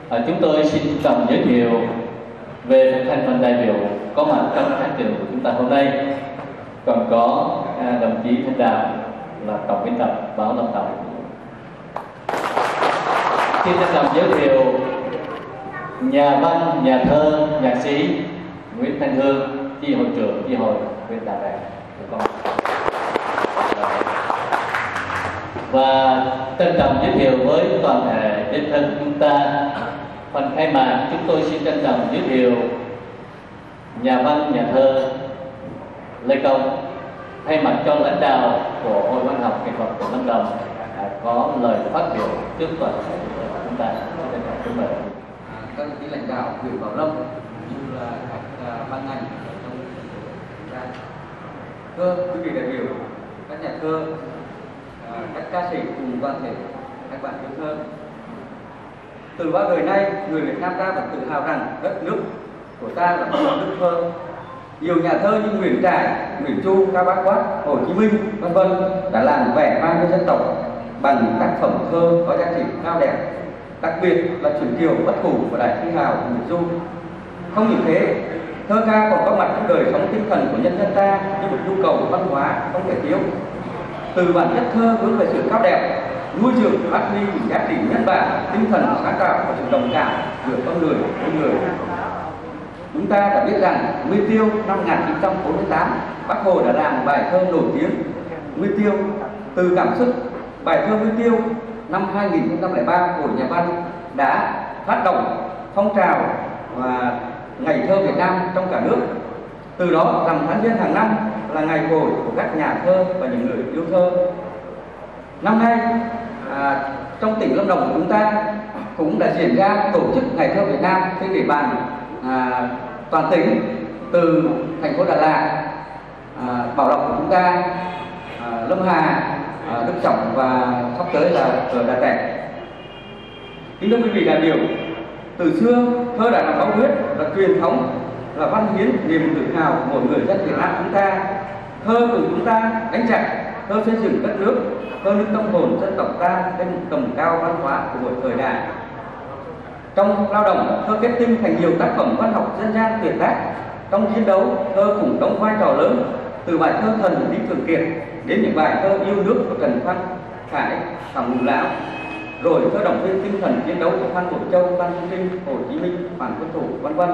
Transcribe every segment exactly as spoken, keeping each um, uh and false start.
À, chúng tôi xin trọng giới thiệu về thành phần đại biểu có mặt trong khán trường của chúng ta hôm nay. Còn có à, đồng chí Thanh Đàm là tổng biên tập báo Lâm Đồng. Xin trân trọng giới thiệu nhà văn, nhà thơ, nhạc sĩ Nguyễn Thanh Hương, chi hội trưởng chi hội huyện Đà Ràng. Và trân trọng giới thiệu với toàn thể nhân thân của chúng ta, phần khai mạc chúng tôi xin trân trọng giới thiệu nhà văn, nhà thơ Lê Công, thay mặt cho lãnh đạo của Hội Văn học Nghệ thuật của Lâm Đồng đã có lời phát biểu trước toàn thể của chúng ta. Xin trân trọng kính mời các đồng chí lãnh đạo huyện Bảo Lâm như là các ban ngành trong chúng ta, thưa quý vị đại biểu, các nhà thơ, các ca sĩ cùng toàn thể các bạn yêu thơ. Từ bao đời nay, người Việt Nam ta vẫn tự hào rằng đất nước của ta là một nước thơ. Nhiều nhà thơ như Nguyễn Trãi, Nguyễn Chu, Cao Bá Quát, Hồ Chí Minh, vân vân đã làm vẻ vang cho dân tộc bằng tác phẩm thơ có giá trị cao đẹp. Đặc biệt là truyện kiều bất hủ của đại thi hào Nguyễn Du. Không những thế, thơ ca còn có mặt trong đời sống tinh thần của nhân dân ta như một nhu cầu văn hóa không thể thiếu. Từ bản chất thơ hướng về sự cao đẹp, nuôi dưỡng phát huy giá trị nhân bản, tinh thần sáng tạo và sự đồng cảm giữa con người với người. Chúng ta đã biết rằng Nguyên Tiêu năm một nghìn chín trăm bốn mươi tám, Bác Hồ đã làm bài thơ nổi tiếng Nguyên Tiêu. Từ cảm xúc, bài thơ Nguyên Tiêu năm hai nghìn không trăm lẻ ba của nhà văn đã phát động phong trào và ngày thơ Việt Nam trong cả nước. Từ đó, rằm tháng Giêng hàng năm là ngày hội của các nhà thơ và những người yêu thơ. Năm nay, à, trong tỉnh Lâm Đồng của chúng ta cũng đã diễn ra tổ chức ngày thơ Việt Nam trên địa bàn à, toàn tỉnh, từ thành phố Đà Lạt, à, Bảo Lộc của chúng ta, à, Lâm Hà, à, Đức Trọng và sắp tới là ở Đà Ràng. Kính thưa quý vị đại biểu, từ xưa thơ đã là máu huyết, là truyền thống, là văn hiến, niềm tự hào của mỗi người dân Việt Nam chúng ta. Thơ của chúng ta đánh chặt, thơ xây dựng đất nước, thơ nâng tâm hồn dân tộc ta lên tầm cao văn hóa của một thời đại. Trong lao động, thơ kết tinh thành nhiều tác phẩm văn học dân gian tuyệt tác. Trong chiến đấu, thơ cũng đóng vai trò lớn, từ bài thơ Thần Lý Thường Kiệt đến những bài thơ yêu nước của Trần Văn Khải, Phạm Ngũ Lão, rồi thơ động viên tinh thần chiến đấu của Phan Bội Châu, Phan Chu Trinh, Hồ Chí Minh, Hoàng Quân Thủ, vân vân.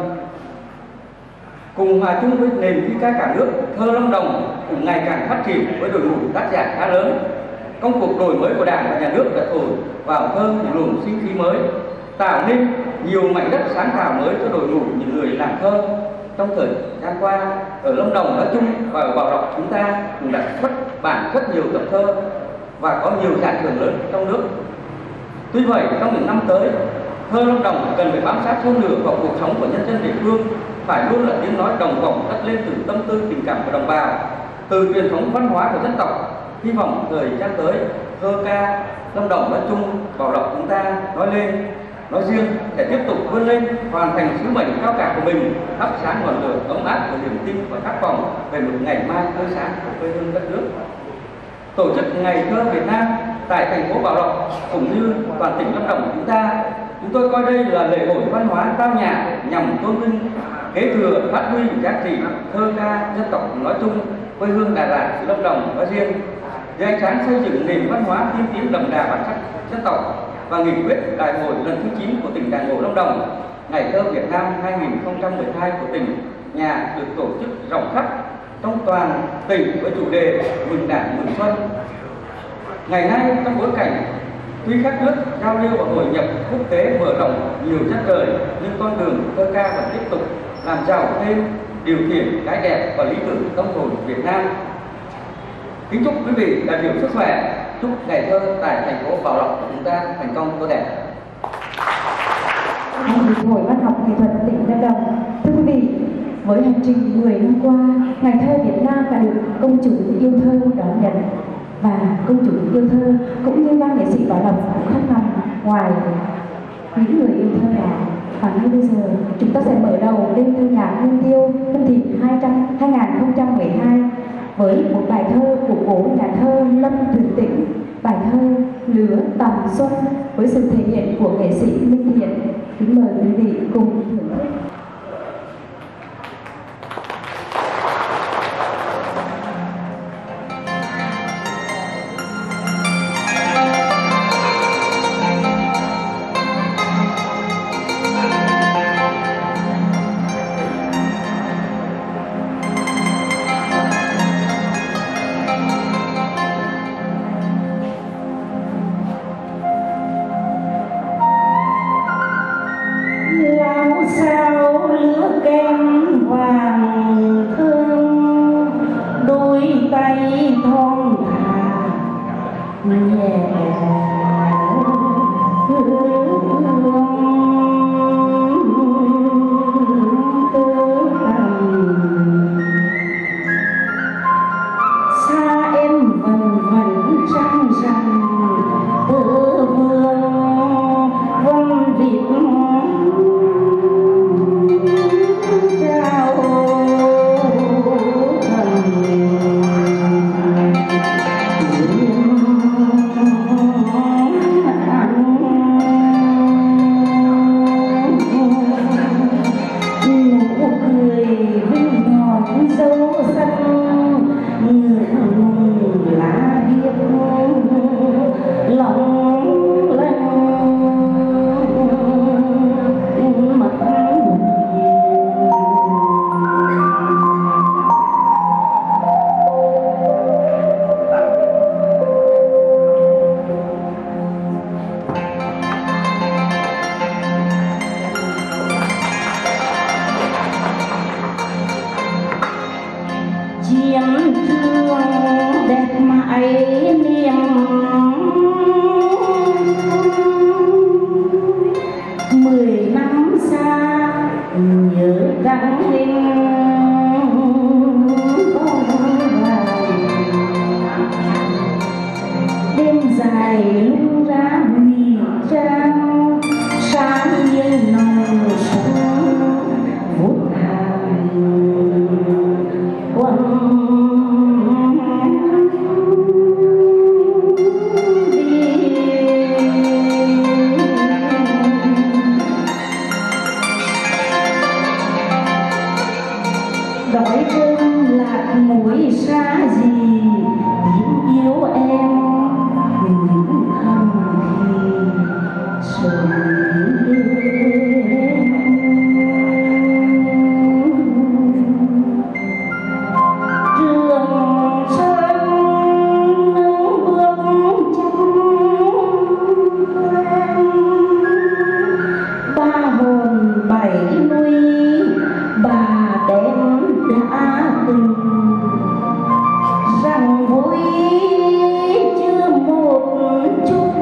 Cùng hòa chung với nền thi ca cả nước, thơ Lâm Đồng cũng ngày càng phát triển với đội ngũ tác giả khá lớn. Công cuộc đổi mới của Đảng và Nhà nước đã thổi vào thơ những luồng sinh khí mới, tạo nên nhiều mảnh đất sáng tạo mới cho đội ngũ những người làm thơ. Trong thời gian qua, ở Lâm Đồng nói chung và ở Bảo Lộc chúng ta cũng đã xuất bản rất nhiều tập thơ và có nhiều giải thưởng lớn trong nước. Tuy vậy, trong những năm tới, thơ Lâm Đồng cần phải bám sát hơn nữa vào cuộc sống của nhân dân địa phương, phải luôn là tiếng nói đồng vọng cất lên từ tâm tư tình cảm của đồng bào, từ truyền thống văn hóa của dân tộc. Hy vọng thời gian tới, thơ ca Lâm Đồng nói chung, Bảo Lộc chúng ta nói lên nói riêng sẽ tiếp tục vươn lên, hoàn thành sứ mệnh cao cả của mình, thắp sáng ngọn lửa ấm áp của niềm tin và khát vọng về một ngày mai tươi sáng của quê hương đất nước. Tổ chức ngày thơ Việt Nam tại thành phố Bảo Lộc cũng như toàn tỉnh Lâm Đồng của chúng ta, chúng tôi coi đây là lễ hội văn hóa tao nhã nhằm tôn vinh, kế thừa, phát huy giá trị thơ ca dân tộc nói chung, quê hương Đà Lạt, Lâm Đồng nói riêng, dưới ánh sáng xây dựng nền văn hóa tiên tiến đậm đà bản sắc dân tộc và nghị quyết đại hội lần thứ chín của tỉnh Đảng bộ Lâm Đồng, ngày thơ Việt Nam hai nghìn không trăm mười hai của tỉnh nhà được tổ chức rộng khắp trong toàn tỉnh với chủ đề mừng Đảng mừng Xuân. Ngày nay trong bối cảnh tuy các nước giao lưu và hội nhập quốc tế mở rộng nhiều chất trời, nhưng con đường thơ ca vẫn tiếp tục làm giàu thêm điều khiển cái đẹp và lý tưởng tâm hồn Việt Nam. Kính chúc quý vị đại biểu sức khỏe, chúc ngày thơ tại thành phố Bảo Lộc của chúng ta thành công tốt đẹp. Hội Văn học Nghệ thuật tỉnh Lâm Đồng, thưa quý vị, với hành trình mười năm qua, ngày thơ Việt Nam đã được công chúng yêu thơ đón nhận, và công chúng yêu thơ cũng như ban nghệ sĩ Bảo Lộc cũng không nằm ngoài những người yêu thơ đó. Và ngay bây giờ chúng ta sẽ mở đầu đêm thơ nhạc Nguyên Tiêu Xuân Thìn hai nghìn không trăm mười hai với một bài thơ của cố nhà thơ Lâm Thuyền Tĩnh bài thơ Lứa Tầm Xuân với sự thể hiện của nghệ sĩ Minh Thiện. Kính mời quý vị cùng thưởng thức. Sao lứa kem vàng thơm, đôi tay thon thả nhẹ hương tơ tằm. Xa em vần vẩn trăng rằng tơ vương vân việt chiến thương đẹp mãi niềm mười năm xa nhớ đắng linh bóng vàng. Đêm dài lung ra mì trang sáng yên nồng sống vút hàng quân đói cơm lạc muối xa gì tiếng yêu em những thầm thì sầu trường sơn nâng bước chân quen ba hồn bảy nuôi bà đem đã từng rằng vui chưa một chút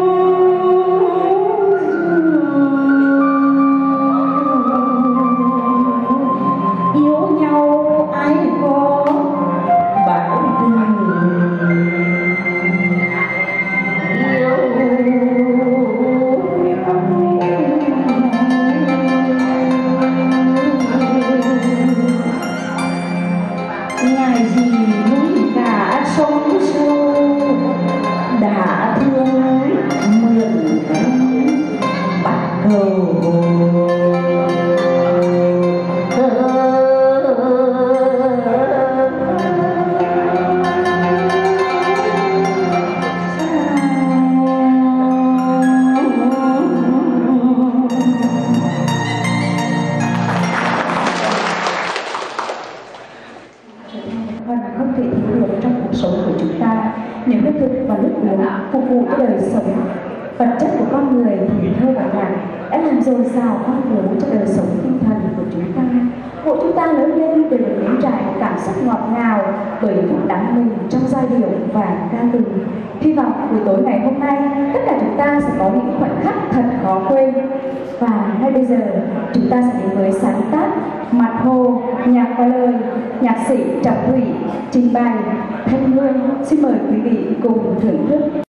yêu nhau ai có bảo tình yêu ngài gì núi cả sông sâu đã thương mượn bắt cầu và không thể thiếu được trong cuộc sống của chúng ta. Những lương thực và nước uống phục vụ cho đời sống vật chất của con người thì thơ và nhạc đã làm dồi dào phong phú cho đời sống tinh thần của chúng ta. Mỗi chúng ta lớn lên đều được nếm trải một cảm xúc ngọt ngào bởi phút đắm mình trong giai điệu và ca từ. Hy vọng buổi tối ngày hôm nay tất cả chúng ta sẽ có những khoảnh khắc thật khó quên. Và ngay bây giờ chúng ta sẽ đến với sáng tác Mặt Hồ, nhạc và lời, nhạc sĩ Trọng Thủy trình bày Thanh Hương. Xin mời quý vị cùng thưởng thức.